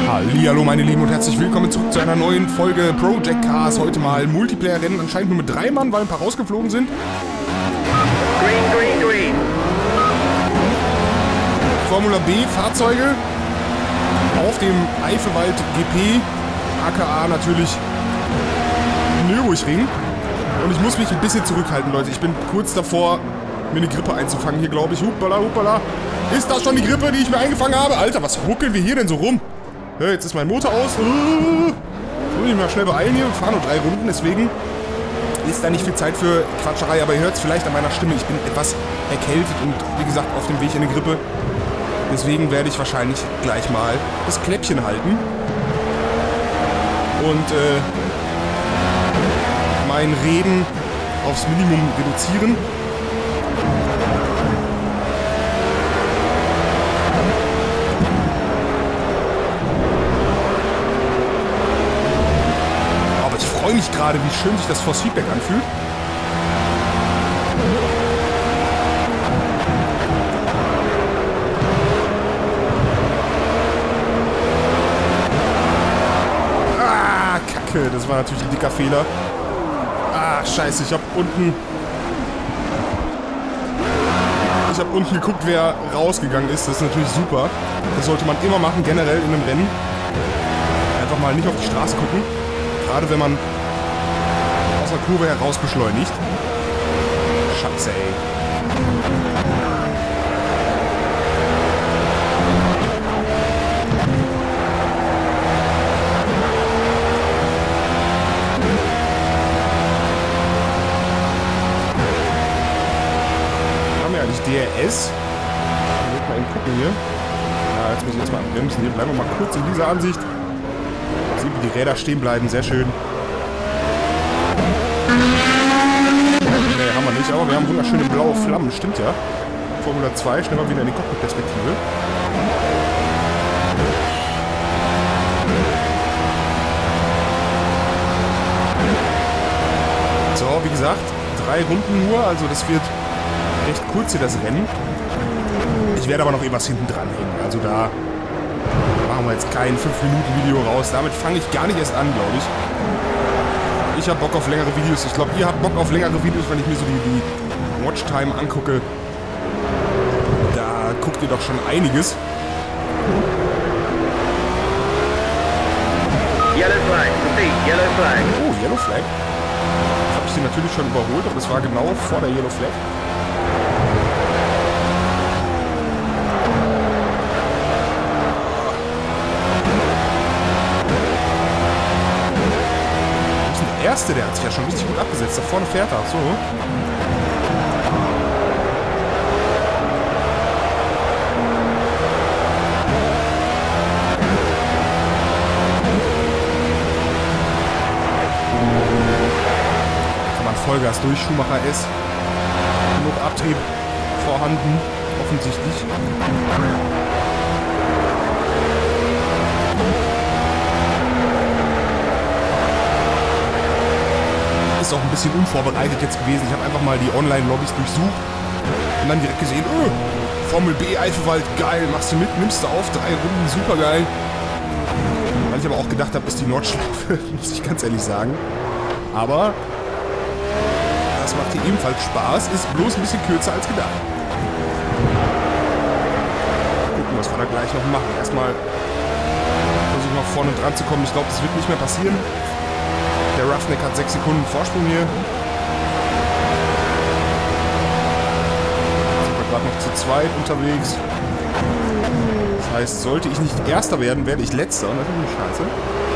Hallihallo meine Lieben und herzlich willkommen zurück zu einer neuen Folge Project Cars. Heute mal Multiplayer-Rennen, anscheinend nur mit 3 Mann, weil ein paar rausgeflogen sind. Green, green, green. Formula B Fahrzeuge auf dem Eifelwald GP, aka natürlich Nürburgring. Und ich muss mich ein bisschen zurückhalten, Leute. Ich bin kurz davor, mir eine Grippe einzufangen hier, glaube ich. Huppala, huppala. Ist das schon die Grippe, die ich mir eingefangen habe? Alter, was ruckeln wir hier denn so rum? Ja, jetzt ist mein Motor aus. Muss ich mal schnell beeilen hier. Wir fahren nur 3 Runden, deswegen ist da nicht viel Zeit für Quatscherei. Aber ihr hört es vielleicht an meiner Stimme. Ich bin etwas erkältet und wie gesagt auf dem Weg in eine Grippe. Deswegen werde ich wahrscheinlich gleich mal das Kläppchen halten. Und mein Reden aufs Minimum reduzieren. Aber ich freue mich gerade, wie schön sich das Force Feedback anfühlt. Ah, Kacke, das war natürlich ein dicker Fehler. Ah, scheiße, ich habe unten geguckt, wer rausgegangen ist. Das ist natürlich super. Das sollte man immer machen, generell in einem Rennen. Einfach mal nicht auf die Straße gucken. Gerade wenn man aus der Kurve heraus beschleunigt. Scheiße, ey. DRS. Mal eben gucken hier. Ja, jetzt muss ich erstmal bremsen. Hier bleiben wir mal kurz in dieser Ansicht. Sehen, wie die Räder stehen bleiben. Sehr schön. Ne, haben wir nicht, aber wir haben wunderschöne blaue Flammen. Stimmt ja. Formula 2. Schnell mal wieder in die Cockpit-Perspektive. So, wie gesagt, 3 Runden nur. Also das wird recht kurz hier das Rennen. Ich werde aber noch etwas hinten dran hängen. Also da machen wir jetzt kein 5-Minuten-Video raus. Damit fange ich gar nicht erst an, glaube ich. Ich habe Bock auf längere Videos. Ich glaube, ihr habt Bock auf längere Videos, wenn ich mir so die Watchtime angucke. Da guckt ihr doch schon einiges. Yellow flag, proceed, yellow flag. Oh, Yellow Flag. Das habe ich den natürlich schon überholt, aber das war genau vor der Yellow Flag. Der Erste, der hat sich ja schon richtig gut abgesetzt. Da vorne fährt er. So. Kann man Vollgas durch. Schumacher S. Genug Abtrieb vorhanden. Offensichtlich. Ist auch ein bisschen unvorbereitet jetzt gewesen. Ich habe einfach mal die Online-Lobbys durchsucht und dann direkt gesehen, Formel B, Eifelwald, geil, machst du mit, nimmst du auf, 3 Runden, super geil. Weil ich aber auch gedacht habe, ist die Nordschleife, muss ich ganz ehrlich sagen. Aber das macht hier ebenfalls Spaß, ist bloß ein bisschen kürzer als gedacht. Gucken, was wir da gleich noch machen. Erstmal versuchen wir vorne dran zu kommen. Ich glaube, das wird nicht mehr passieren. Der Roughneck hat 6 Sekunden Vorsprung hier. Sind wir gerade noch zu zweit unterwegs. Das heißt, sollte ich nicht Erster werden, werde ich Letzter. Und das ist natürlich scheiße.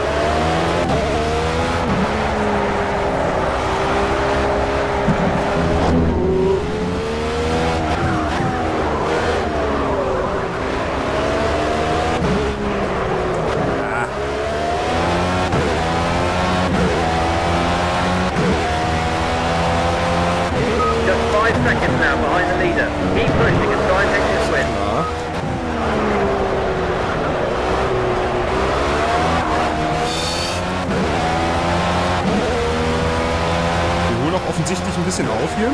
Seconds now behind the leader. Keep pushing and try and take this win. Ja. Wir holen auch offensichtlich ein bisschen auf hier.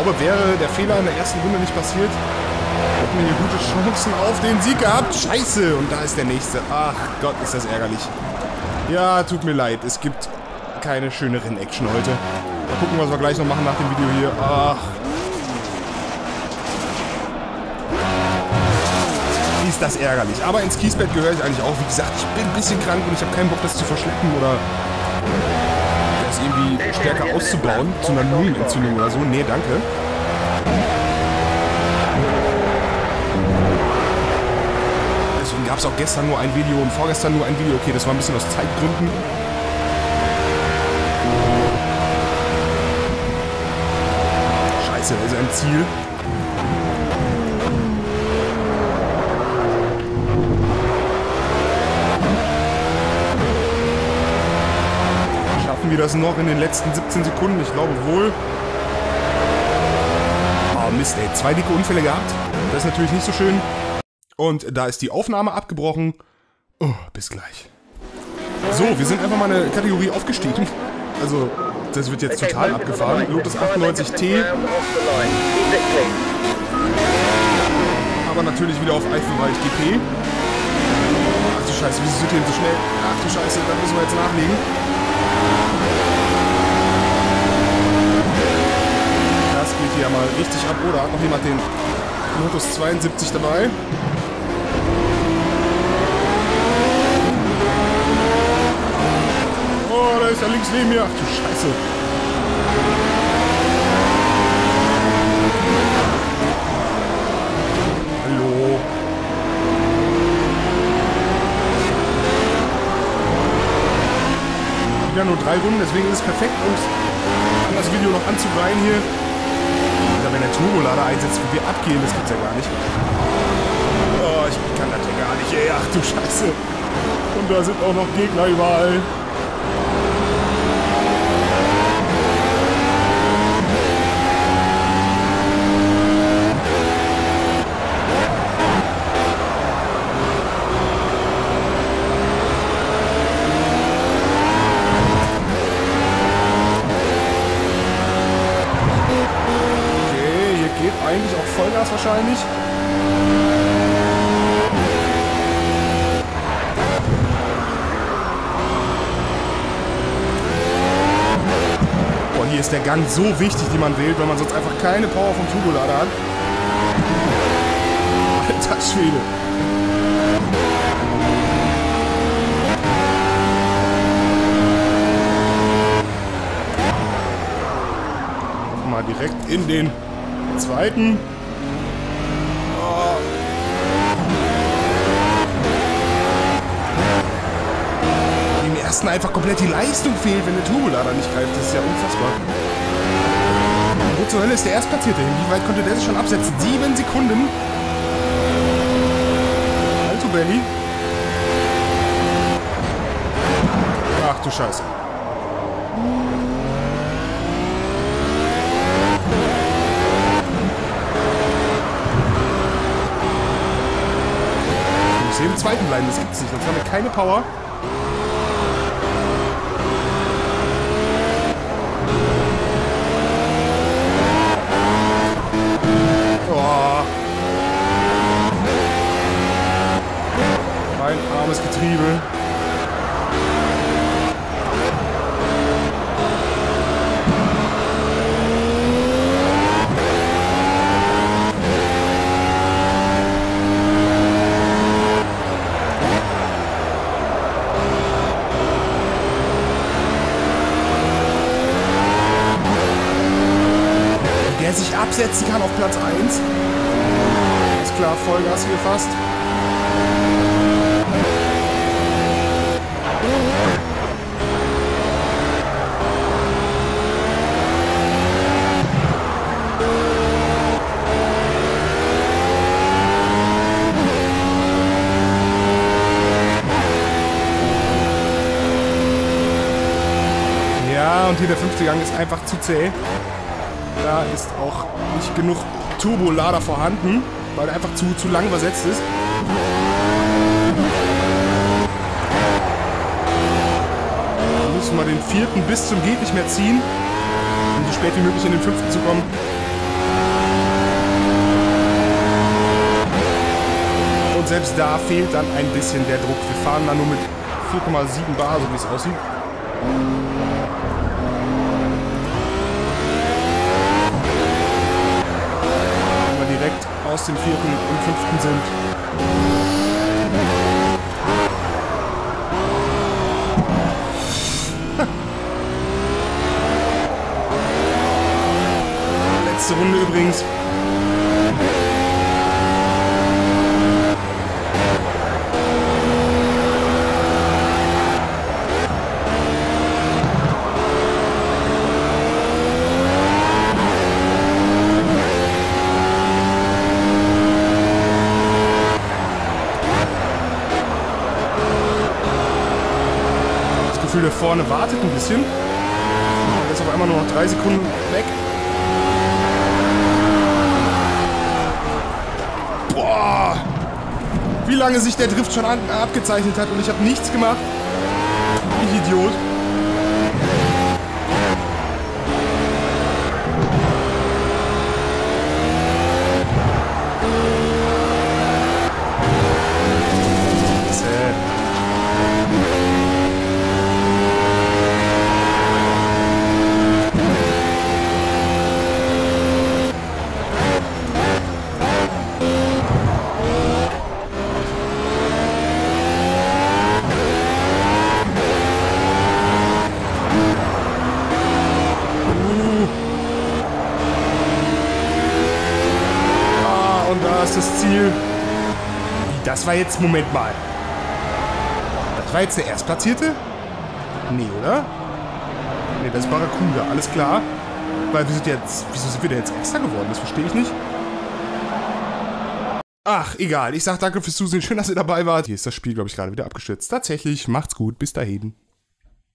glaube, wäre der Fehler in der ersten Runde nicht passiert, hätten wir hier gute Chancen auf den Sieg gehabt. Scheiße, und da ist der nächste. Ach Gott, ist das ärgerlich. Ja, tut mir leid, es gibt keine schöne Renn-Action heute. Mal gucken, was wir gleich noch machen nach dem Video hier. Ach. Ist das ärgerlich. Aber ins Kiesbett gehöre ich eigentlich auch. Wie gesagt, ich bin ein bisschen krank und ich habe keinen Bock, das zu verschleppen oder das irgendwie stärker auszubauen. Zu einer Lungenentzündung oder so. Nee, danke. Deswegen gab es auch gestern nur ein Video und vorgestern nur ein Video. Okay, das war ein bisschen aus Zeitgründen. Scheiße, da ist er im Ziel. Schaffen wir das noch in den letzten 17 Sekunden? Ich glaube wohl. Oh Mist, ey. 2 dicke Unfälle gehabt. Das ist natürlich nicht so schön. Und da ist die Aufnahme abgebrochen. Oh, bis gleich. So, wir sind einfach mal eine Kategorie aufgestiegen. Also, das wird jetzt total abgefahren. Lotus 98T. Aber natürlich wieder auf Eifelwald GP. Ach du Scheiße, wieso sind die denn so schnell? Ach du Scheiße, da müssen wir jetzt nachlegen. Das geht hier mal richtig ab. Oder hat noch jemand den Lotus 72 dabei? Oh, da ist er links neben mir. Ach du Scheiße. Hallo. Wieder nur 3 Runden, deswegen ist es perfekt, um das Video noch anzureihen hier. Alter, wenn der Turbolader einsetzt, wie wir abgehen, das gibt's ja gar nicht. Oh, ich kann das ja gar nicht, ey. Ach du Scheiße. Und da sind auch noch Gegner überall. Eigentlich auch Vollgas wahrscheinlich. Boah, hier ist der Gang so wichtig, den man wählt, weil man sonst einfach keine Power vom Turbolader hat. Alter Schwede. Mal direkt in den zweiten. Oh. Im ersten einfach komplett die Leistung fehlt, wenn der Turbolader nicht greift. Das ist ja unfassbar. Wo zur Hölle ist der Erstplatzierte hin? Wie weit konnte der sich schon absetzen? 7 Sekunden. Alto Belly. Ach du Scheiße. Im zweiten bleiben, das gibt's nicht, sonst haben wir keine Power. Oh. Mein armes Getriebe. Sich absetzen kann auf Platz 1. Ist klar, Vollgas hier fast. Ja, und hier der 5. Gang ist einfach zu zäh. Da ist auch nicht genug Turbolader vorhanden, weil er einfach zu lang übersetzt ist. Wir müssen mal den 4. bis zum geht nicht mehr ziehen, um so spät wie möglich in den 5. zu kommen. selbst da fehlt dann ein bisschen der Druck. Wir fahren dann nur mit 4,7 Bar, so wie es aussieht. Wenn wir direkt aus dem 4. und 5. sind. Letzte Runde übrigens. Der vorne wartet ein bisschen. Jetzt auf einmal nur noch 3 Sekunden weg. Boah! Wie lange sich der Drift schon abgezeichnet hat und ich habe nichts gemacht. Ich Idiot. Das Ziel. Das war jetzt, Moment mal. Das war jetzt der Erstplatzierte? Nee, oder? Nee, das ist Barracuda, alles klar. Weil wir sind jetzt, wieso sind wir denn jetzt Erster geworden? Das verstehe ich nicht. Ach, egal. Ich sag danke fürs Zusehen. Schön, dass ihr dabei wart. Hier ist das Spiel, glaube ich, gerade wieder abgestürzt. Tatsächlich, macht's gut. Bis dahin.